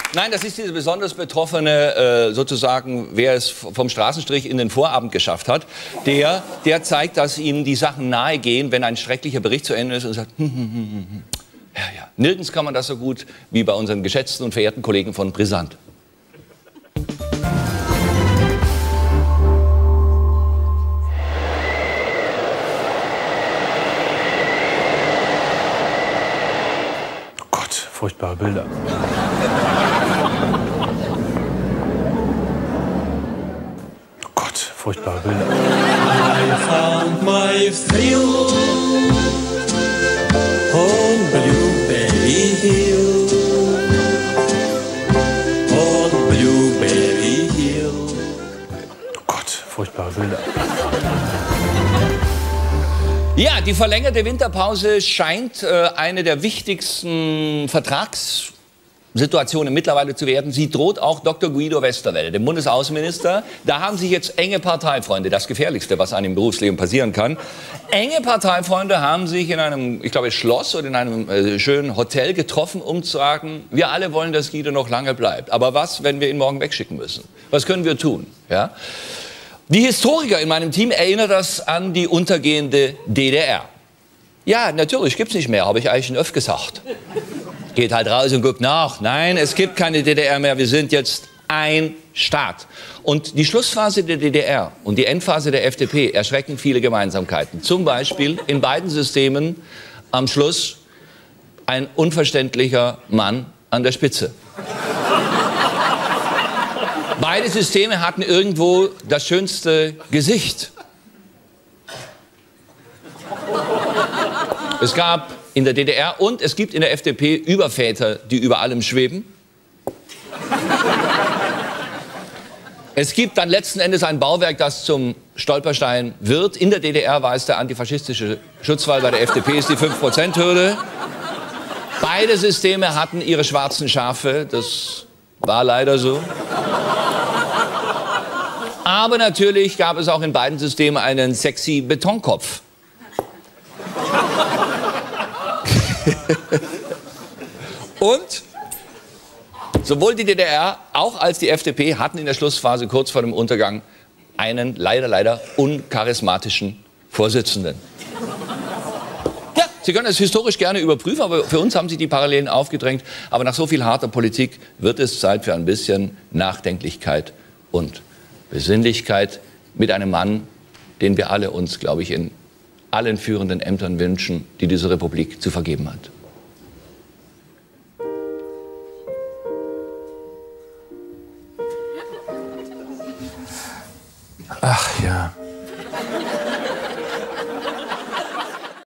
Nein, das ist diese besonders betroffene, sozusagen, wer es vom Straßenstrich in den Vorabend geschafft hat, der zeigt, dass ihm die Sachen nahe gehen, wenn ein schrecklicher Bericht zu Ende ist und sagt, ja, ja. Nirgends kann man das so gut wie bei unseren geschätzten und verehrten Kollegen von Brisant. Oh Gott, furchtbare Bilder. Oh Gott, furchtbare Bilder. I found my thrill on Blueberry Hill. On Blueberry Hill. Oh Gott, furchtbare Bilder. Ja, die verlängerte Winterpause scheint eine der wichtigsten Vertragssituationen mittlerweile zu werden. Sie droht auch Dr. Guido Westerwelle, dem Bundesaußenminister. Da haben sich jetzt enge Parteifreunde, das Gefährlichste, was einem im Berufsleben passieren kann. Enge Parteifreunde haben sich in einem, ich glaube, Schloss oder in einem schönen Hotel getroffen, um zu sagen, wir alle wollen, dass Guido noch lange bleibt. Aber was, wenn wir ihn morgen wegschicken müssen? Was können wir tun? Ja? Die Historiker in meinem Team erinnern das an die untergehende DDR. Ja, natürlich gibt's nicht mehr, habe ich eigentlich schon öfter gesagt. Geht halt raus und guckt nach. Nein, es gibt keine DDR mehr, wir sind jetzt ein Staat. Und die Schlussphase der DDR und die Endphase der FDP erschrecken viele Gemeinsamkeiten. Zum Beispiel in beiden Systemen am Schluss ein unverständlicher Mann an der Spitze. Beide Systeme hatten irgendwo das schönste Gesicht. Es gab in der DDR und es gibt in der FDP Überväter, die über allem schweben. Es gibt dann letzten Endes ein Bauwerk, das zum Stolperstein wird. In der DDR war es der antifaschistische Schutzwall, bei der FDP ist die 5%-Hürde. Beide Systeme hatten ihre schwarzen Schafe, das war leider so. Aber natürlich gab es auch in beiden Systemen einen sexy Betonkopf. Und sowohl die DDR auch als die FDP hatten in der Schlussphase kurz vor dem Untergang einen leider uncharismatischen Vorsitzenden. Ja, Sie können es historisch gerne überprüfen, aber für uns haben sich die Parallelen aufgedrängt. Aber nach so viel harter Politik wird es Zeit für ein bisschen Nachdenklichkeit und Besinnlichkeit mit einem Mann, den wir alle uns, glaube ich, in allen führenden Ämtern wünschen, die diese Republik zu vergeben hat. Ach ja.